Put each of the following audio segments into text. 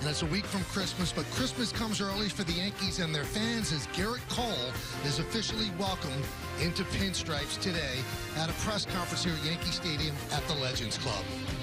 And it's a week from Christmas, but Christmas comes early for the Yankees and their fans as Gerrit Cole is officially welcomed into pinstripes today at a press conference here at Yankee Stadium at the Legends Club.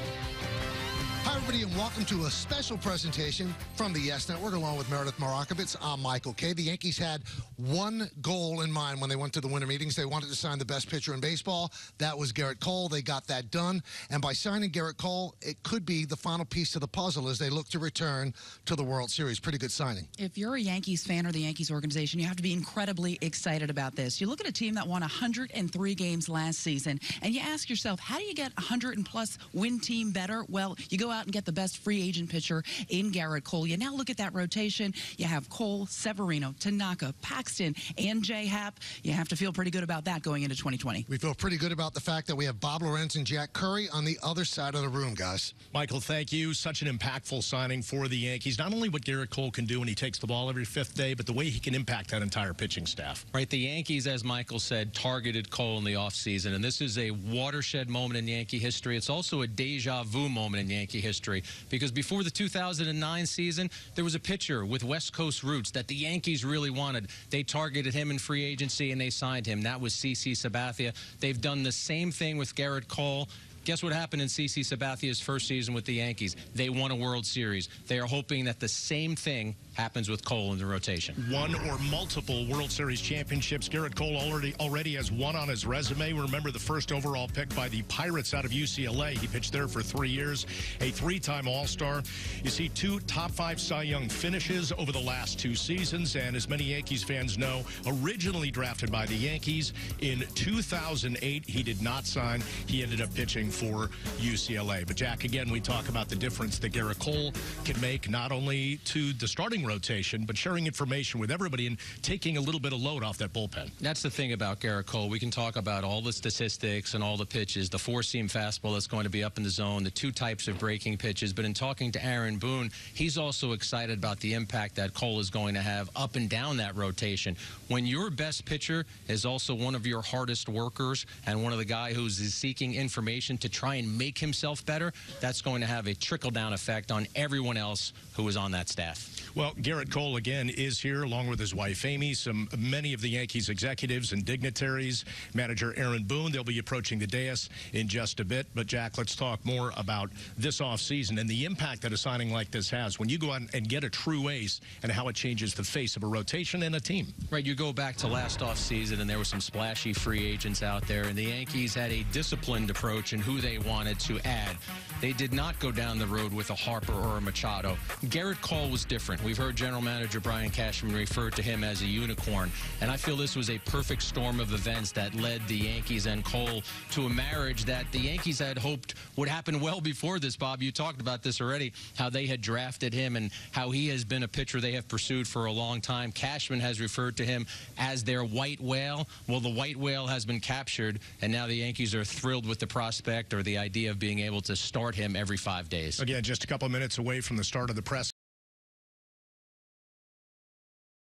Hi, everybody, and welcome to a special presentation from the Yes Network, along with Meredith Marakovitz. I'm Michael Kay. The Yankees had one goal in mind when they went to the winter meetings. They wanted to sign the best pitcher in baseball. That was Gerrit Cole. They got that done. And by signing Gerrit Cole, it could be the final piece to the puzzle as they look to return to the World Series. Pretty good signing. If you're a Yankees fan or the Yankees organization, you have to be incredibly excited about this. You look at a team that won 103 games last season, and you ask yourself, how do you get a 100-plus win team better? Well, you go out and get the best free agent pitcher in Gerrit Cole. You now look at that rotation. You have Cole, Severino, Tanaka, Paxton, and J-Happ. You have to feel pretty good about that going into 2020. We feel pretty good about the fact that we have Bob Lorenz and Jack Curry on the other side of the room, guys. Michael, thank you. Such an impactful signing for the Yankees. Not only what Gerrit Cole can do when he takes the ball every fifth day, but the way he can impact that entire pitching staff. Right, the Yankees, as Michael said, targeted Cole in the offseason, and this is a watershed moment in Yankee history. It's also a deja vu moment in Yankee history, because before the 2009 season, there was a pitcher with West Coast roots that the Yankees really wanted. They targeted him in free agency, and they signed him. That was CC Sabathia. They've done the same thing with Gerrit Cole. Guess what happened in CC Sabathia's first season with the Yankees? They won a World Series. They are hoping that the same thing happens with Cole in the rotation. One or multiple World Series championships. Gerrit Cole already has one on his resume. Remember the first overall pick by the Pirates out of UCLA. He pitched there for 3 years. A three-time All-Star. You see two top 5 Cy Young finishes over the last 2 seasons. And as many Yankees fans know, originally drafted by the Yankees in 2008, he did not sign. He ended up pitching for UCLA. But Jack, again, we talk about the difference that Gerrit Cole can make, not only to the starting rotation, but sharing information with everybody and taking a little bit of load off that bullpen. That's the thing about Gerrit Cole. We can talk about all the statistics and all the pitches, the 4-seam fastball that's going to be up in the zone, the 2 types of breaking pitches, but in talking to Aaron Boone, he's also excited about the impact that Cole is going to have up and down that rotation. When your best pitcher is also one of your hardest workers and one of the guy who's seeking information to try and make himself better, that's going to have a trickle-down effect on everyone else who is on that staff. Well, Gerrit Cole, again, is here along with his wife, Amy, many of the Yankees executives and dignitaries, manager Aaron Boone. They'll be approaching the dais in just a bit. But, Jack, let's talk more about this offseason and the impact that a signing like this has when you go out and get a true ace and how it changes the face of a rotation and a team. Right, you go back to last offseason, and there were some splashy free agents out there, and the Yankees had a disciplined approach in who they wanted to add. They did not go down the road with a Harper or a Machado. Gerrit Cole was different. We've heard general manager Brian Cashman refer to him as a unicorn, and I feel this was a perfect storm of events that led the Yankees and Cole to a marriage that the Yankees had hoped would happen well before this, Bob. You talked about this already, how they had drafted him and how he has been a pitcher they have pursued for a long time. Cashman has referred to him as their white whale. Well, the white whale has been captured, and now the Yankees are thrilled with the prospect or the idea of being able to start him every 5 days. Again, just a couple of minutes away from the start of the press